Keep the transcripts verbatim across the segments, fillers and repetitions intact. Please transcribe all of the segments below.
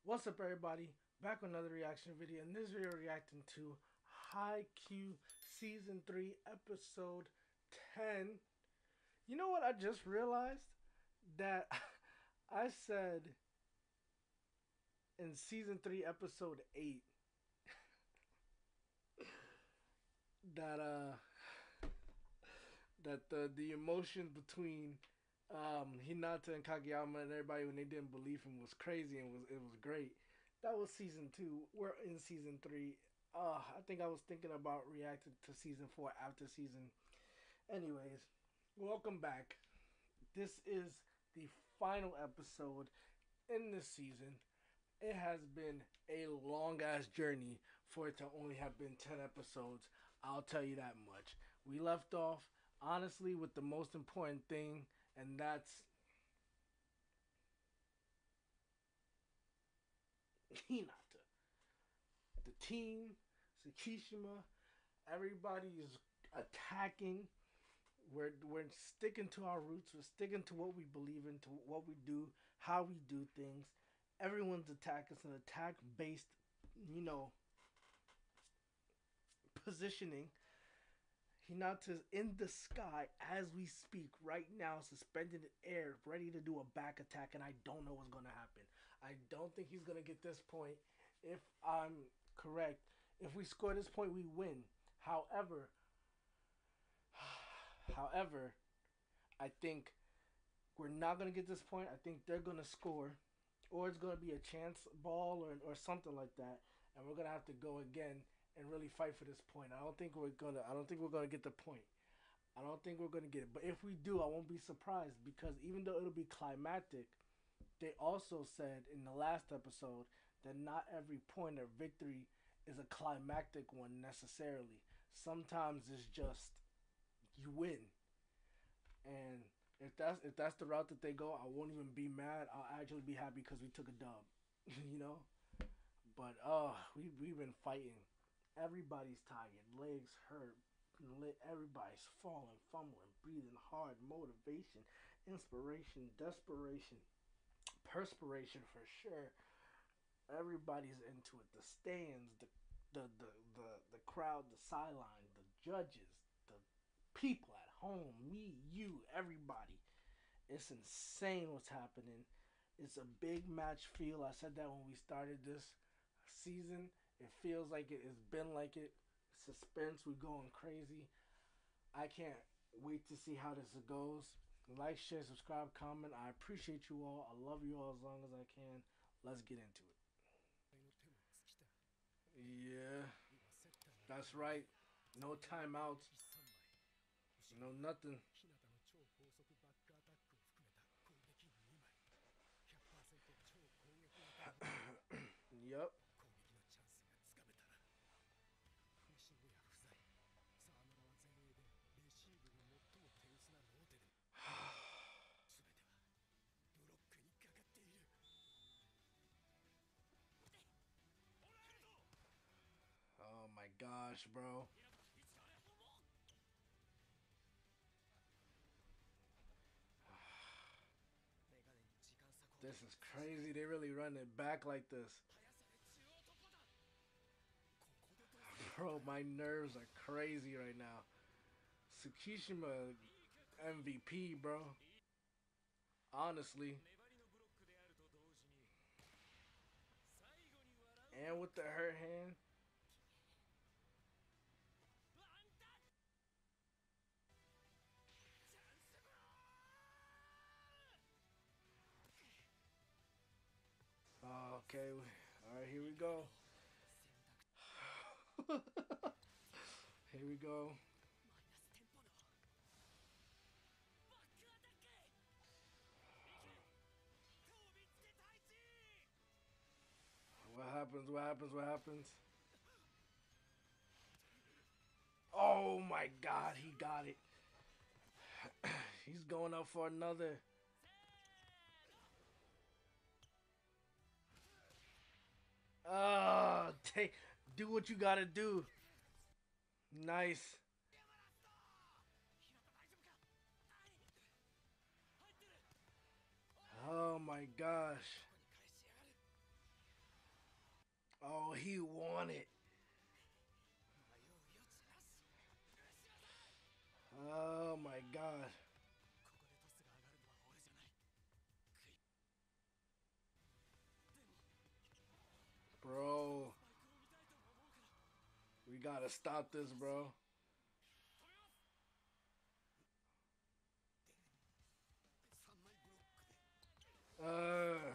What's up, everybody? Back with another reaction video. In this video, reacting to Haikyuu Season three, Episode ten. You know what I just realized? That I said in Season three, Episode eight that uh that the the emotion between um Hinata and Kageyama and everybody when they didn't believe him was crazy and was it was great. That was season two. We're in season three. Uh I think I was thinking about reacting to season four after season. Anyways, welcome back. This is the final episode in this season. It has been a long ass journey for it to only have been ten episodes. I'll tell you that much. We left off honestly with the most important thing, and that's Hinata. The team, Tsukishima, everybody is attacking. We're we're sticking to our roots. We're sticking to what we believe in, to what we do, how we do things. Everyone's attack is an attack based, you know, positioning. Hinata's in the sky as we speak right now, suspended in air, ready to do a back attack, and I don't know what's gonna happen. I don't think he's gonna get this point. If I'm correct, if we score this point, we win. However, however, I think we're not gonna get this point. I think they're gonna score, or it's gonna be a chance ball or or something like that, and we're gonna have to go again and really fight for this point. I don't think we're gonna. I don't think we're gonna get the point. I don't think we're gonna get it. But if we do, I won't be surprised because even though it'll be climactic, they also said in the last episode that not every point or victory is a climactic one necessarily. Sometimes it's just you win, and if that's if that's the route that they go, I won't even be mad. I'll actually be happy because we took a dub, you know. But oh, we we've been fighting. Everybody's tired, legs hurt, everybody's falling, fumbling, breathing hard, motivation, inspiration, desperation, perspiration for sure. Everybody's into it. The stands, the the the the, the crowd, the sideline, the judges, the people at home, me, you, everybody. It's insane what's happening. It's a big match feel. I said that when we started this season. It feels like it. It's been like it. Suspense. We're going crazy. I can't wait to see how this goes. Like, share, subscribe, comment. I appreciate you all. I love you all as long as I can. Let's get into it. Yeah. That's right. No timeouts. No nothing. Yep. Oh my gosh, bro. This is crazy. They really run it back like this. Bro, my nerves are crazy right now. Tsukishima M V P, bro. Honestly. And with the hurt hand. Oh, okay. Alright, here we go. Here we go. What happens? What happens? What happens? Oh my god, he got it. He's going up for another. Oh, take, do what you gotta do. Nice. Oh my gosh. Oh, he won it. Oh my god. Bro, we gotta stop this, bro. Uh,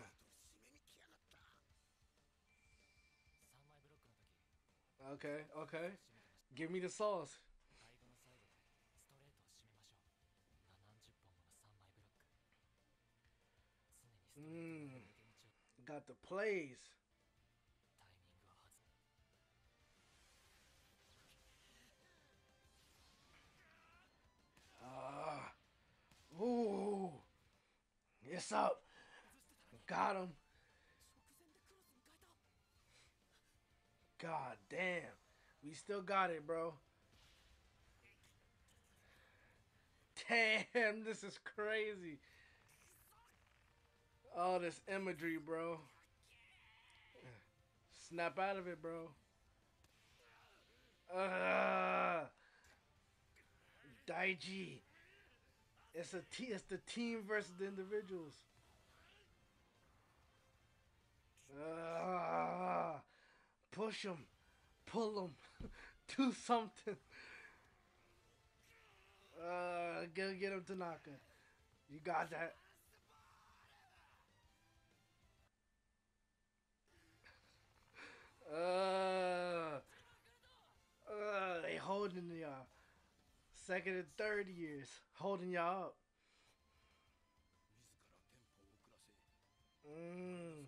okay, okay. Give me the sauce. Mmm. Got the plays. Ah. Uh, ooh. It's up. Got him. God damn. We still got it, bro. Damn, this is crazy. Oh, this imagery, bro. Snap out of it, bro. Uh, Daiji. It's a t- it's the team versus the individuals. Uh, push him, pull him, do something. Uh, get get him, Tanaka. You got that. Uh, uh, they holding y'all. Second and third years, holding y'all up. Mm.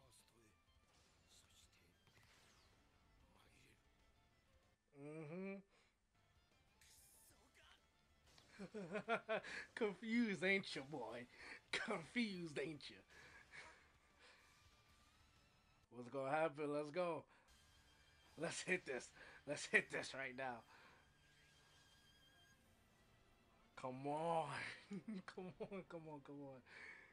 Mm-hmm. Confused, ain't you, boy? Confused, ain't you? What's gonna happen? Let's go. Let's hit this. Let's hit this right now. Come on. Come on, come on, come on.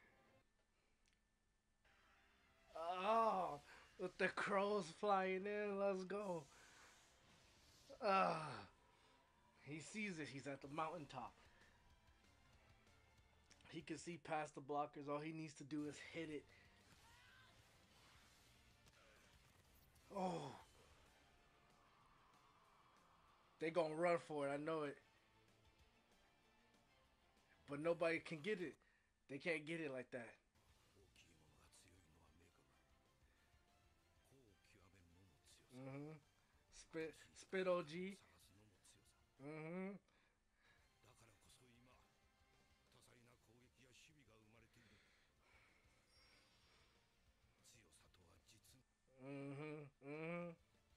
Oh, with the crows flying in, let's go. Ah, he sees it. He's at the mountaintop. He can see past the blockers. All he needs to do is hit it. Oh, they gonna run for it. I know it. But nobody can get it. They can't get it like that. Mm-hmm. Spit, spit O G. Mm-hmm. Mm-hmm. Mm-hmm.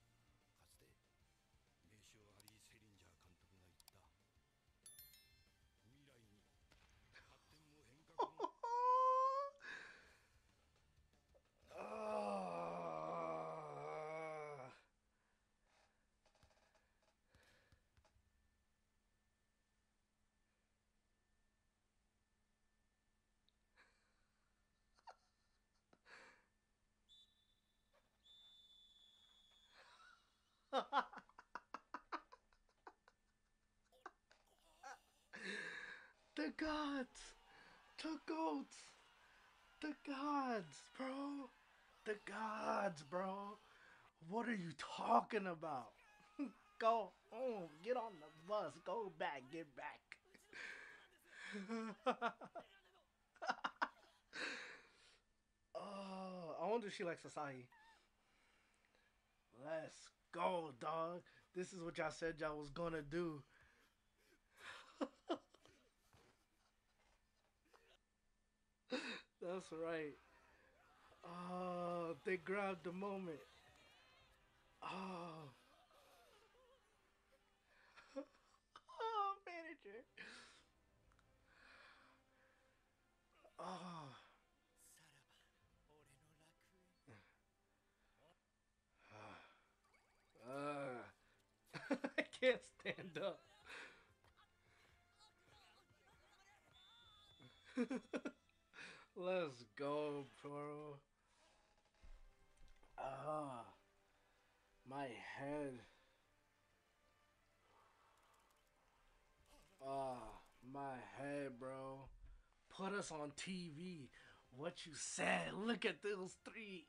Ah. The gods! The goats! The gods, bro! The gods, bro! What are you talking about? Go home. Get on the bus. Go back. Get back. Oh, I wonder if she likes Asahi. Let's go, dog. This is what y'all said y'all was gonna do. That's right. Oh, they grabbed the moment. Oh, oh, manager. Oh, uh, I can't stand up. Let's go, bro. Ah. My head. Ah, my head, bro. Put us on T V. What you said. Look at those three.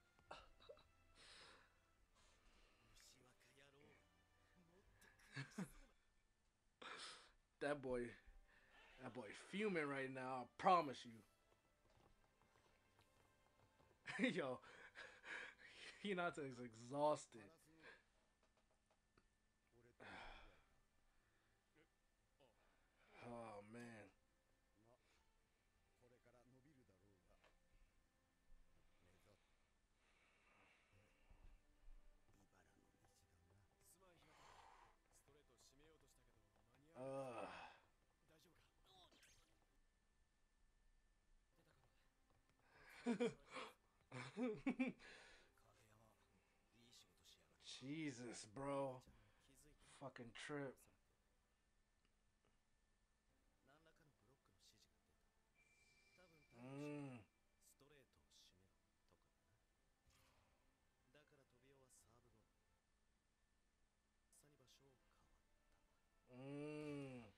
That boy, that boy fuming right now. I promise you. Yo, Hinata is exhausted. Oh man. Uh. Jesus, bro. Fucking trip. Mm. Mm.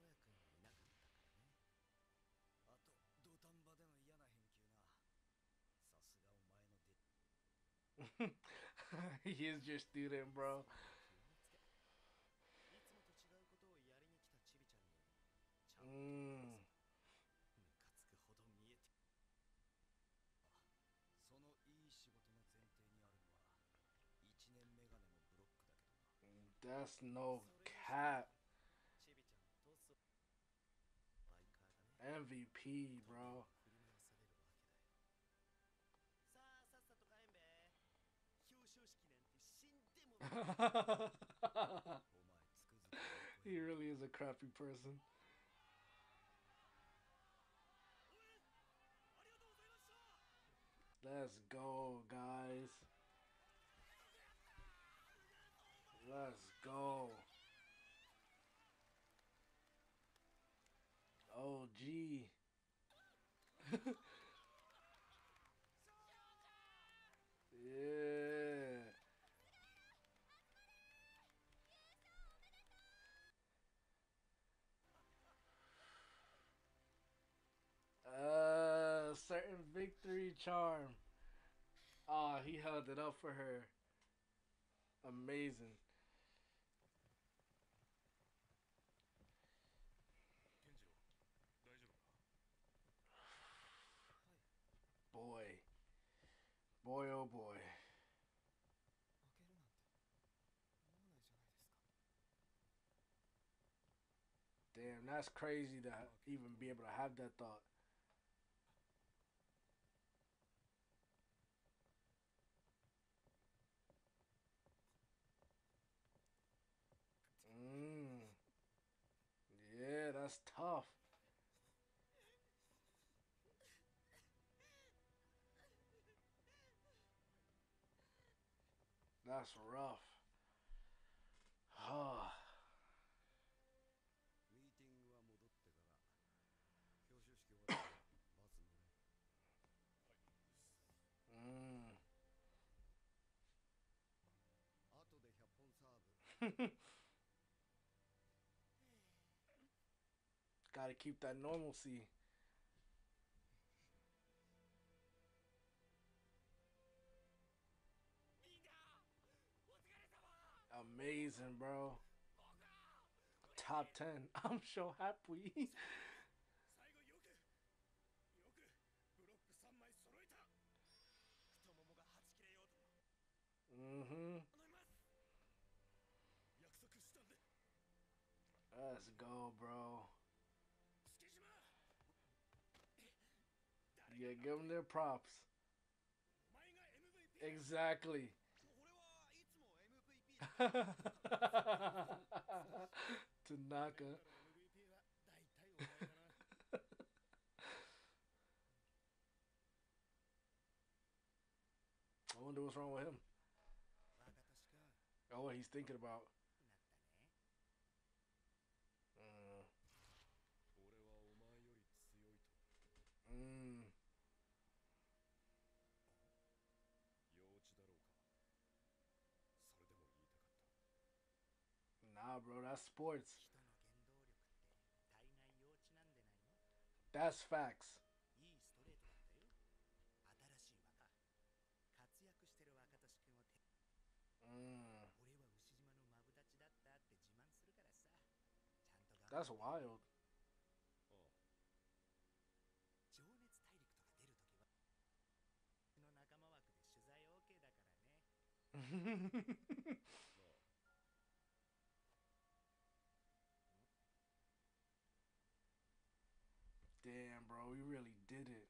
He is your student, bro. Mm. That's no cap. M V P, bro. He really is a crappy person. Let's go, guys. Let's go. O G. Yeah. Uh, certain victory charm. Ah, he held it up for her. Amazing. Boy. Boy, oh boy. Damn, that's crazy to even be able to have that thought. Mm. Yeah, that's tough. That's rough. Ah. Mm. Gotta keep that normalcy. Amazing, bro. Top ten. I'm so happy. Mm-hmm. Let's go, bro. Yeah, give them their props. Exactly. Tanaka. I wonder what's wrong with him. Oh, what he's thinking about. Mm. Mm. bro. That's sports. That's facts. Mm, that's wild. Damn, bro, we really did it.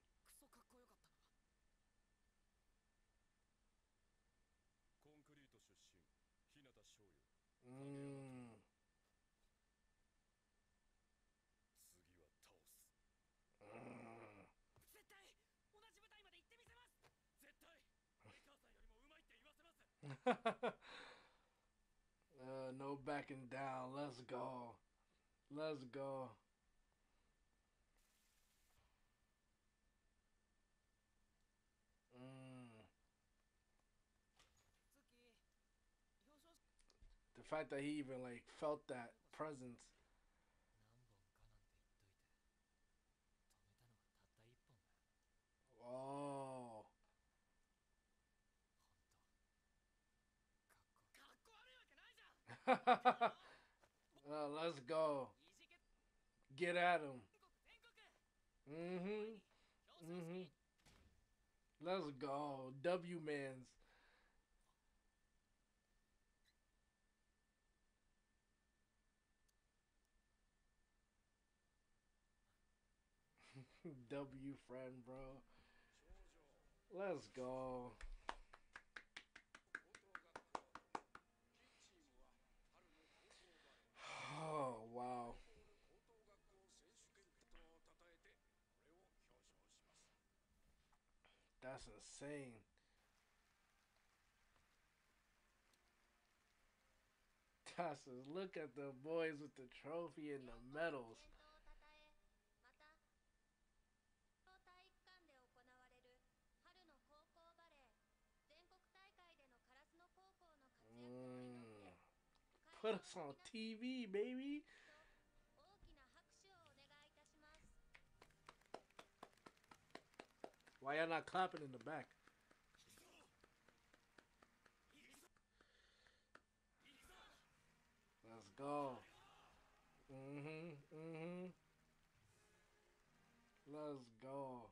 Mm. Mm. uh, no backing down. Let's go. Let's go. Mm. The fact that he even like felt that presence. Oh. uh, let's go. Get at him. Mm-hmm. Mm-hmm. Let's go. W mans. W friend, bro. Let's go. Oh, wow. That's insane. That's a, look at the boys with the trophy and the medals. Mm. Put us on T V, baby. Why y'all not clapping in the back? Let's go. Mm-hmm. Mm-hmm. Let's go.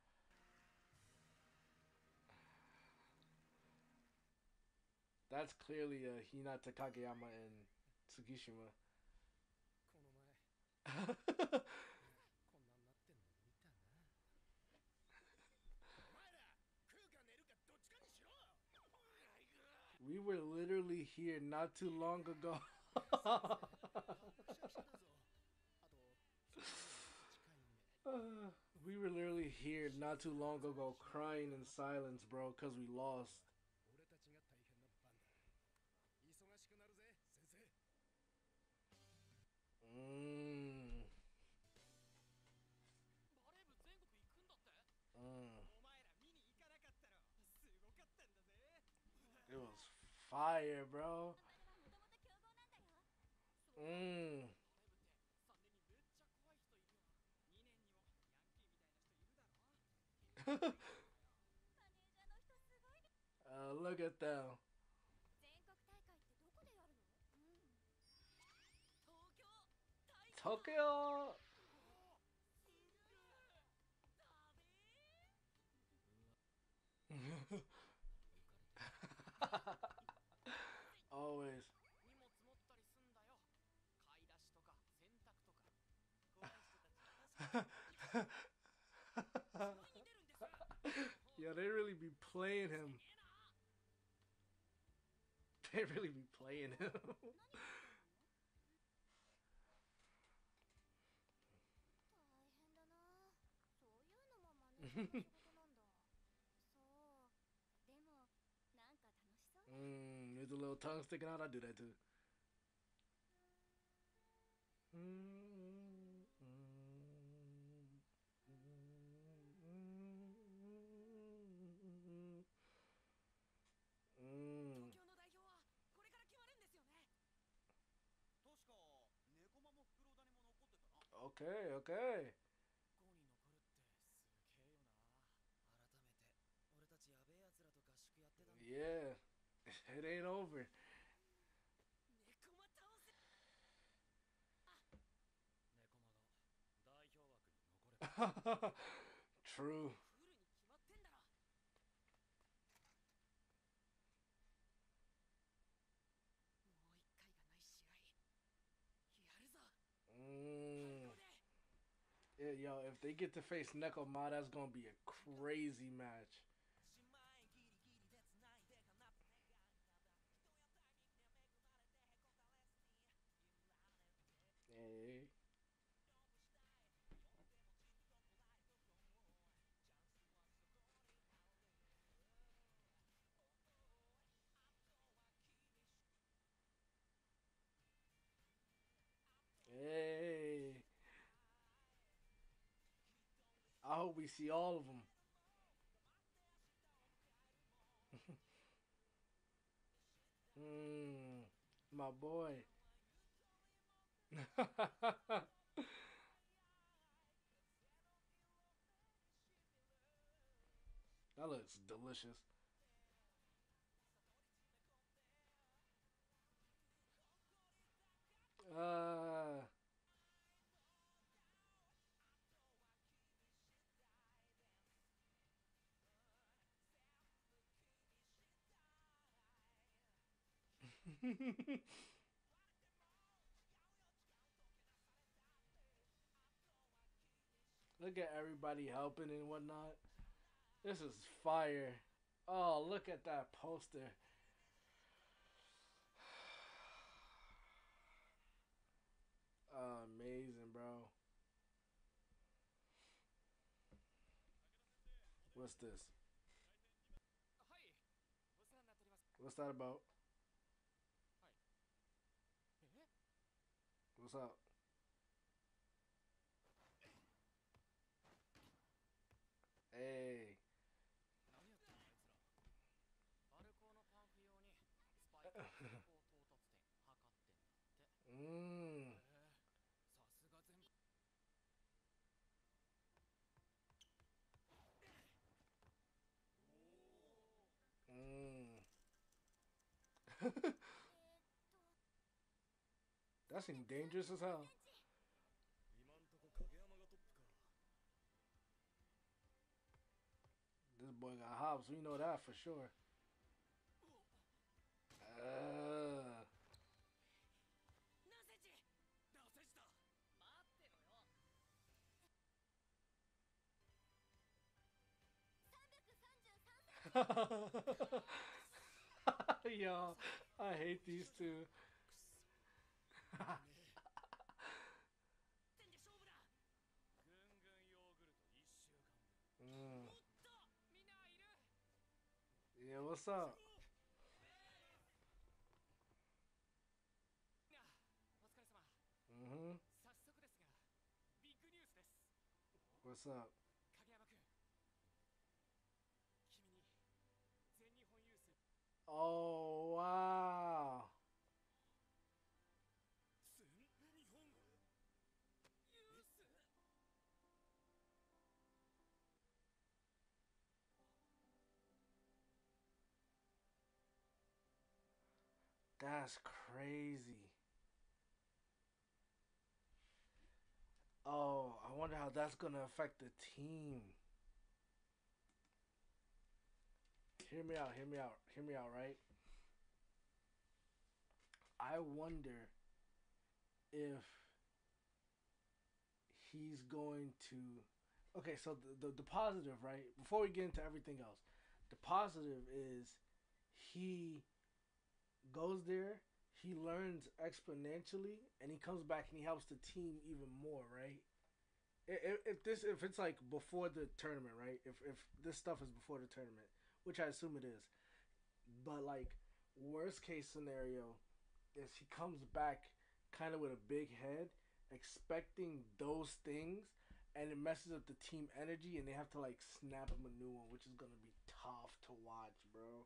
That's clearly a Hinata Kageyama and Tsukishima. We were literally here not too long ago. Uh, we were literally here not too long ago crying in silence, bro, because we lost. Mm. Mm. It was fire, bro. Mm. uh, look at them. Tokyo. Always. Yeah, they really be playing him. They really be playing him. mm, there's a little tongue sticking out. I do that too. Mm, mm, mm, mm. Okay, okay. Yeah, it ain't over. True. Mm. Yeah, yo, if they get to face Nekoma, that's gonna be a crazy match. Hey, hey. I hope we see all of them. Mm, my boy. That looks delicious. Uh, look at everybody helping and whatnot. This is fire. Oh, look at that poster. Amazing, bro. What's this? What's that about? What's up? Hey. Mm. Mm. That seems dangerous as hell. This boy got hops. We know that for sure. Uh, yo, I hate these two. Mm. Yeah, what's up? Mm-hmm. What's up? Oh wow, that's crazy. Oh, I wonder how that's gonna affect the team. Hear me out. Hear me out. Hear me out. Right. I wonder if he's going to. Okay, so the, the the positive, right? Before we get into everything else, the positive is he goes there, he learns exponentially, and he comes back and he helps the team even more, right? If, if this if it's like before the tournament, right? If if this stuff is before the tournament, which I assume it is, but like worst case scenario is he comes back kind of with a big head, expecting those things, and it messes up the team energy, and they have to like snap him a new one, which is gonna be tough to watch, bro.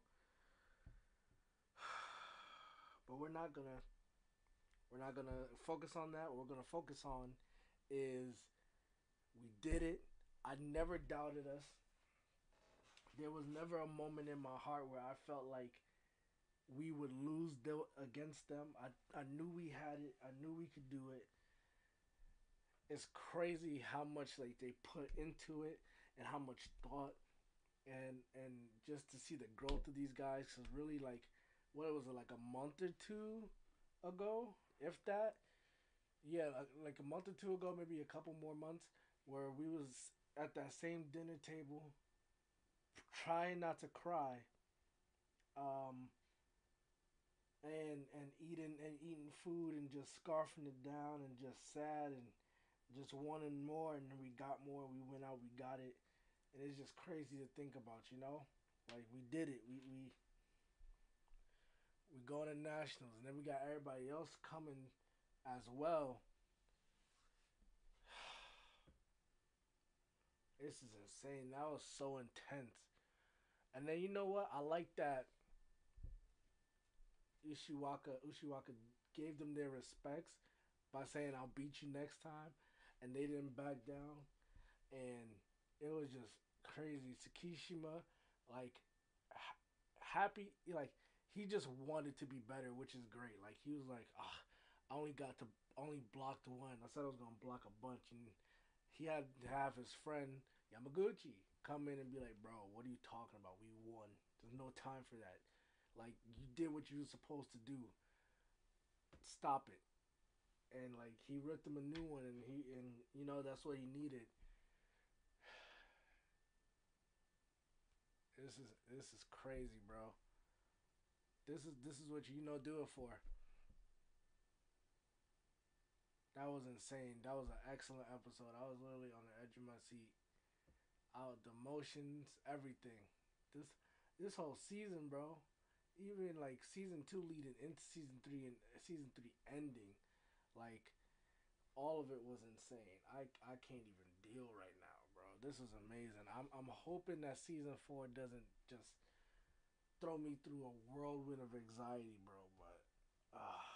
But we're not gonna we're not gonna focus on that. What we're gonna focus on is we did it. I never doubted us. There was never a moment in my heart where I felt like we would lose against them. I, I knew we had it. I knew we could do it. It's crazy how much like they put into it and how much thought and and just to see the growth of these guys. Cause really like what was it like a month or two ago, if that. Yeah, like, like a month or two ago, maybe a couple more months, where we was at that same dinner table, trying not to cry, um, and and eating and eating food and just scarfing it down and just sad and just wanting more, and then we got more. We went out, we got it, and it's just crazy to think about, you know. Like we did it. We we we going to nationals, and then we got everybody else coming as well. This is insane. That was so intense. And then you know what? I like that Ushiwaka Ushiwaka gave them their respects by saying I'll beat you next time, and they didn't back down, and it was just crazy. Tsukishima, like ha- happy, like he just wanted to be better, which is great. Like he was like, ah, I only got to only blocked one. I said I was gonna block a bunch, and he had to have his friend Yamaguchi come in and be like, bro, what are you talking about? We won. There's no time for that. Like you did what you were supposed to do. Stop it. And like he ripped him a new one, and he and you know that's what he needed. This is this is crazy, bro. This is this is what you know do it for. That was insane. That was an excellent episode. I was literally on the edge of my seat. Out the motions, everything. This this whole season, bro. Even like season two leading into season three and season three ending, like all of it was insane. I I can't even deal right now, bro. This is amazing. I'm I'm hoping that season four doesn't just throw me through a whirlwind of anxiety, bro. But ah, uh,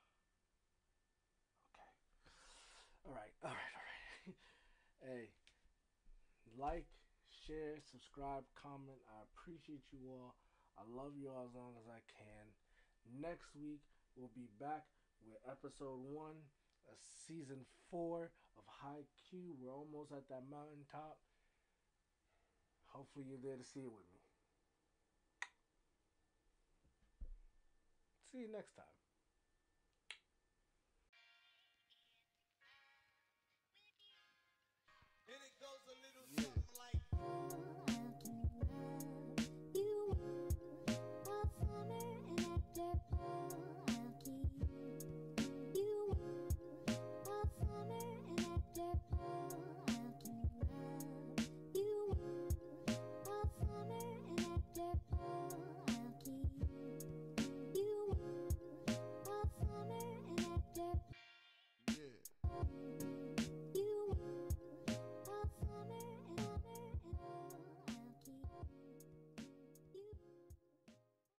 okay. All right, all right, all right. Hey, like, share, subscribe, comment. I appreciate you all. I love you all as long as I can. Next week we'll be back with episode one of season four of Haikyuu. We're almost at that mountaintop. Hopefully you're there to see it with me. See you next time.